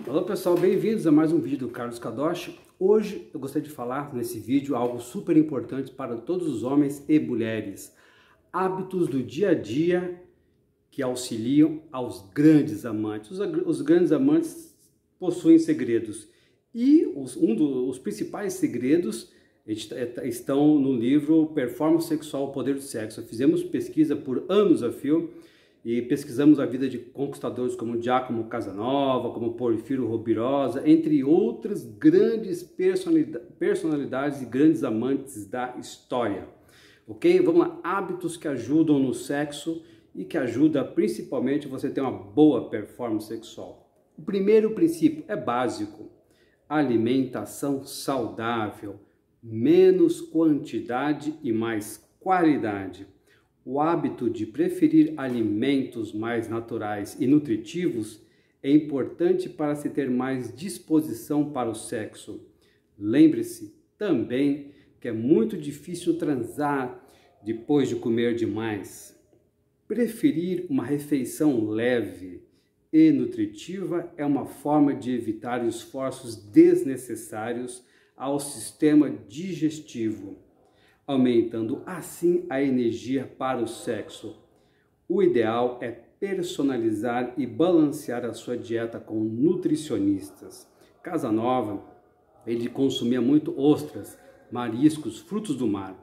Olá pessoal, bem-vindos a mais um vídeo do Carlos Kadoshi. Hoje eu gostaria de falar nesse vídeo algo super importante para todos os homens e mulheres. Hábitos do dia a dia que auxiliam aos grandes amantes. Os grandes amantes possuem segredos e um dos principais segredos estão no livro Performance Sexual, o Poder do Sexo. Fizemos pesquisa por anos a fio e pesquisamos a vida de conquistadores como Giacomo Casanova, como Porfírio Rubirosa, entre outras grandes personalidades e grandes amantes da história. Ok? Vamos lá, hábitos que ajudam no sexo e que ajudam principalmente você a ter uma boa performance sexual. O primeiro princípio é básico: alimentação saudável, menos quantidade e mais qualidade. O hábito de preferir alimentos mais naturais e nutritivos é importante para se ter mais disposição para o sexo. Lembre-se também que é muito difícil transar depois de comer demais. Preferir uma refeição leve e nutritiva é uma forma de evitar esforços desnecessários ao sistema digestivo, aumentando assim a energia para o sexo. O ideal é personalizar e balancear a sua dieta com nutricionistas. Casanova, ele consumia muito ostras, mariscos, frutos do mar,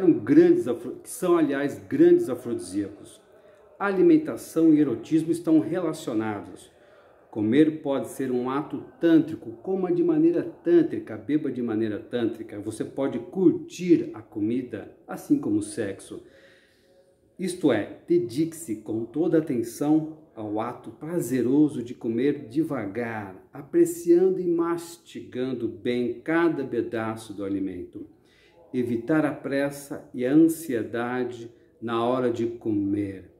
que são, aliás, grandes afrodisíacos. Alimentação e erotismo estão relacionados. Comer pode ser um ato tântrico, coma de maneira tântrica, beba de maneira tântrica. Você pode curtir a comida, assim como o sexo. Isto é, dedique-se com toda atenção ao ato prazeroso de comer devagar, apreciando e mastigando bem cada pedaço do alimento. Evitar a pressa e a ansiedade na hora de comer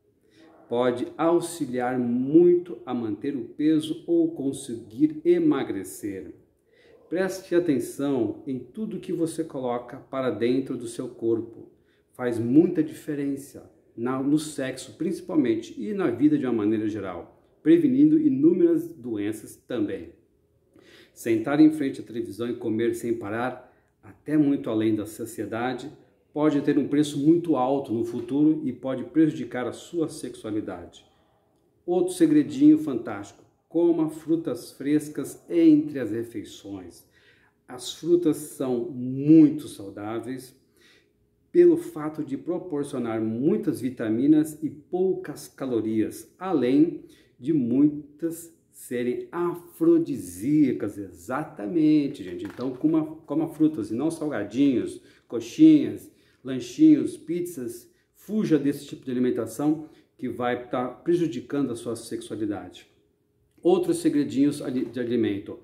pode auxiliar muito a manter o peso ou conseguir emagrecer. Preste atenção em tudo que você coloca para dentro do seu corpo. Faz muita diferença no sexo, principalmente, e na vida de uma maneira geral, prevenindo inúmeras doenças também. Sentar em frente à televisão e comer sem parar, até muito além da saciedade, pode ter um preço muito alto no futuro e pode prejudicar a sua sexualidade. Outro segredinho fantástico: coma frutas frescas entre as refeições. As frutas são muito saudáveis pelo fato de proporcionar muitas vitaminas e poucas calorias, além de muitas serem afrodisíacas. Exatamente, gente. Então, coma frutas e não salgadinhos, coxinhas, lanchinhos, pizzas. Fuja desse tipo de alimentação que vai estar prejudicando a sua sexualidade. Outros segredinhos de alimento: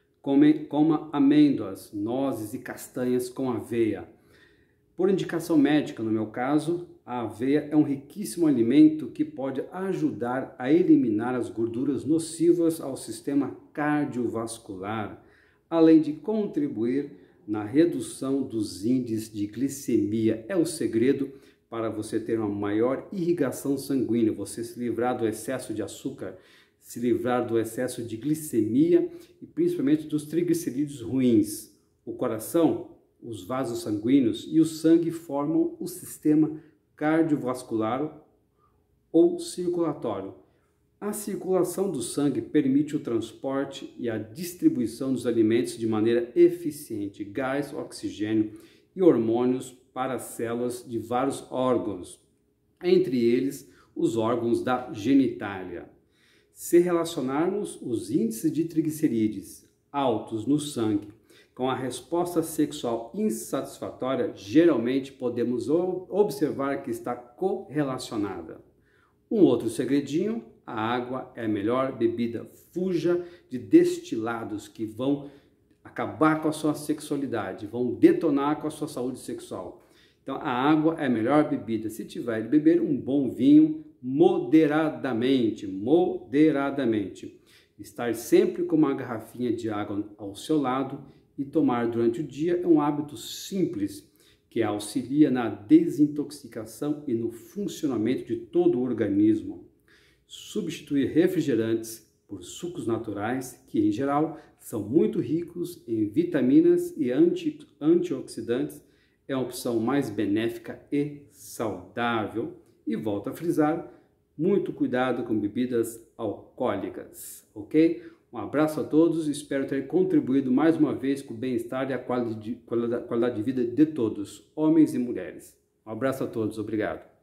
coma amêndoas, nozes e castanhas com aveia. Por indicação médica, no meu caso, a aveia é um riquíssimo alimento que pode ajudar a eliminar as gorduras nocivas ao sistema cardiovascular, além de contribuir na redução dos índices de glicemia. É o segredo para você ter uma maior irrigação sanguínea, você se livrar do excesso de açúcar, se livrar do excesso de glicemia e principalmente dos triglicerídeos ruins. O coração, os vasos sanguíneos e o sangue formam o sistema cardiovascular ou circulatório. A circulação do sangue permite o transporte e a distribuição dos alimentos de maneira eficiente, gás, oxigênio e hormônios para as células de vários órgãos, entre eles os órgãos da genitália. Se relacionarmos os índices de triglicerídeos altos no sangue com a resposta sexual insatisfatória, geralmente podemos observar que está correlacionada. Um outro segredinho: a água é a melhor bebida. Fuja de destilados que vão acabar com a sua sexualidade, vão detonar com a sua saúde sexual. Então, a água é a melhor bebida. Se tiver de beber um bom vinho, moderadamente. Estar sempre com uma garrafinha de água ao seu lado e tomar durante o dia é um hábito simples que auxilia na desintoxicação e no funcionamento de todo o organismo. Substituir refrigerantes, por sucos naturais, que em geral são muito ricos em vitaminas e antioxidantes, é uma opção mais benéfica e saudável. E volto a frisar, muito cuidado com bebidas alcoólicas, ok? Um abraço a todos, espero ter contribuído mais uma vez com o bem-estar e a qualidade de vida de todos, homens e mulheres. Um abraço a todos, obrigado.